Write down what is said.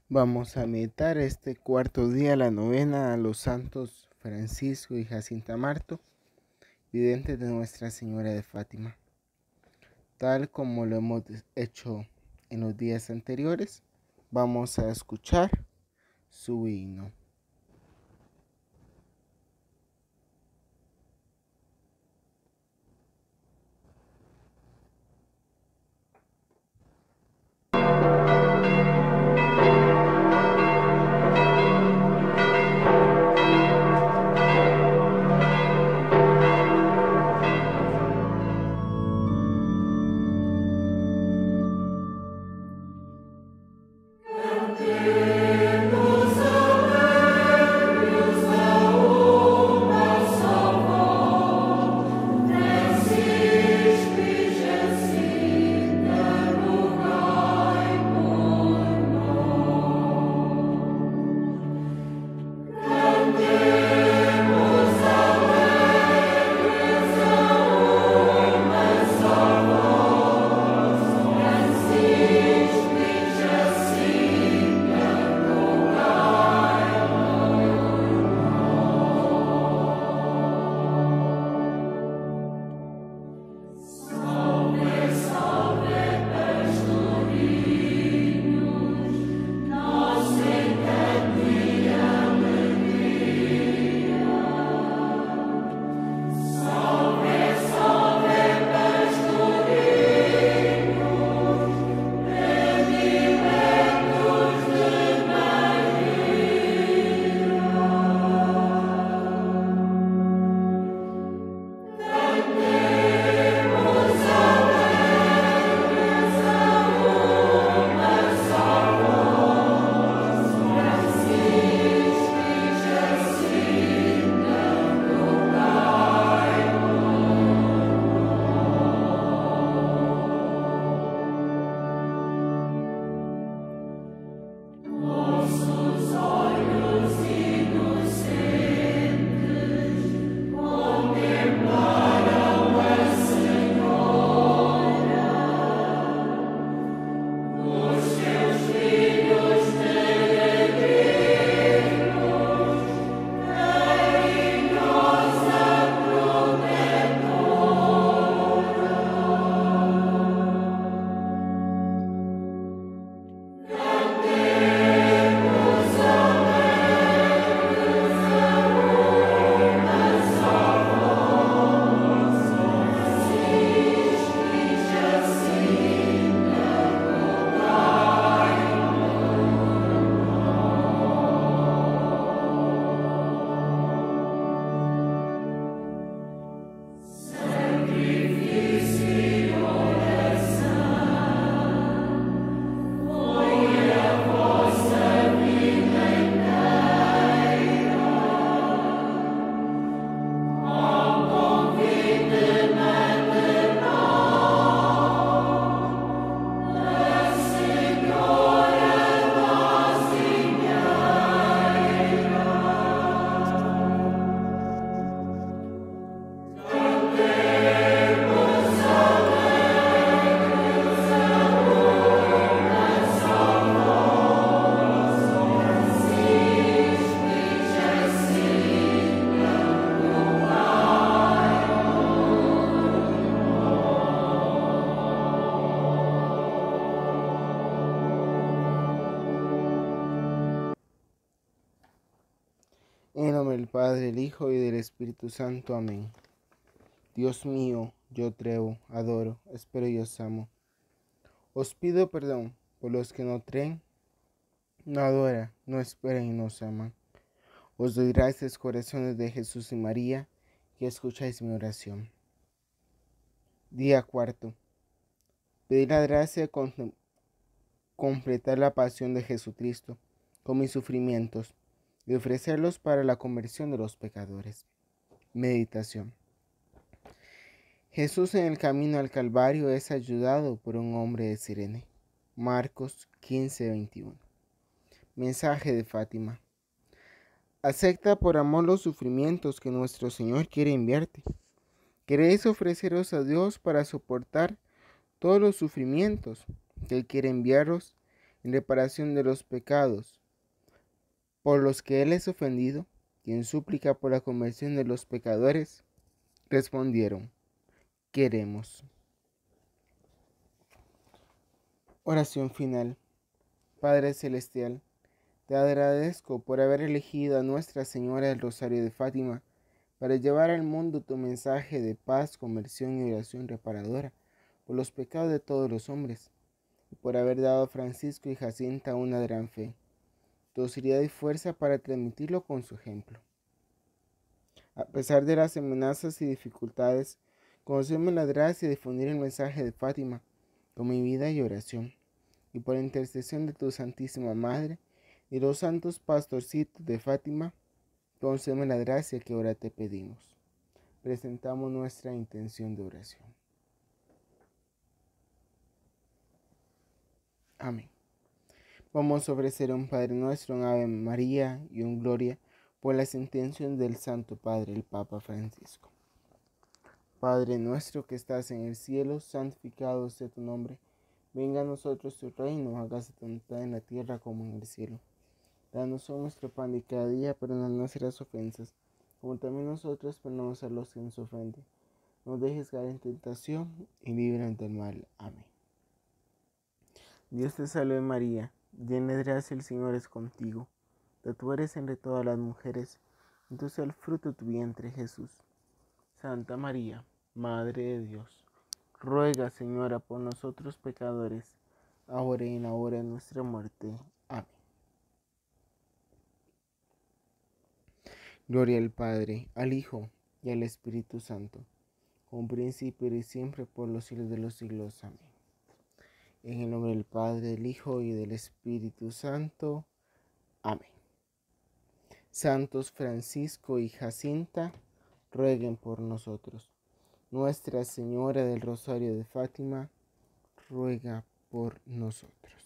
Vamos a meditar este cuarto día, la novena a los santos Francisco y Jacinta Marto, videntes de Nuestra Señora de Fátima. Tal como lo hemos hecho en los días anteriores, vamos a escuchar su himno. En nombre del Padre, del Hijo y del Espíritu Santo. Amén. Dios mío, yo creo, adoro, espero y os amo. Os pido perdón por los que no creen, no adoran, no esperan y no os aman. Os doy gracias, corazones de Jesús y María, que escucháis mi oración. Día cuarto. Pedir la gracia de completar la pasión de Jesucristo con mis sufrimientos y ofrecerlos para la conversión de los pecadores. Meditación. Jesús en el camino al Calvario es ayudado por un hombre de Cirene. Marcos 15:21. Mensaje de Fátima. Acepta por amor los sufrimientos que nuestro Señor quiere enviarte. ¿Queréis ofreceros a Dios para soportar todos los sufrimientos que Él quiere enviaros en reparación de los pecados por los que Él es ofendido, y en súplica por la conversión de los pecadores, respondieron: queremos. Oración final. Padre Celestial, te agradezco por haber elegido a Nuestra Señora del Rosario de Fátima para llevar al mundo tu mensaje de paz, conversión y oración reparadora por los pecados de todos los hombres, y por haber dado a Francisco y Jacinta una gran fe, docilidad y fuerza para transmitirlo con su ejemplo. A pesar de las amenazas y dificultades, concédeme la gracia de difundir el mensaje de Fátima con mi vida y oración, y por la intercesión de tu Santísima Madre y los santos pastorcitos de Fátima, concédeme la gracia que ahora te pedimos. Presentamos nuestra intención de oración. Amén. Vamos a ofrecer un Padre Nuestro, un Ave María y un Gloria por las intenciones del Santo Padre, el Papa Francisco. Padre nuestro que estás en el cielo, santificado sea tu nombre. Venga a nosotros tu reino, hágase tu voluntad en la tierra como en el cielo. Danos hoy nuestro pan de cada día, perdona nuestras ofensas, como también nosotros perdonamos a los que nos ofenden. No dejes caer en tentación y líbranos del mal. Amén. Dios te salve María, llena de gracia, el Señor es contigo. Tú eres entre todas las mujeres, entonces el fruto de tu vientre Jesús. Santa María, Madre de Dios, ruega, Señora, por nosotros pecadores, ahora y en la hora de nuestra muerte. Amén. Gloria al Padre, al Hijo y al Espíritu Santo, como principio y siempre por los siglos de los siglos. Amén. En el nombre del Padre, del Hijo y del Espíritu Santo. Amén. Santos Francisco y Jacinta, rueguen por nosotros. Nuestra Señora del Rosario de Fátima, ruega por nosotros.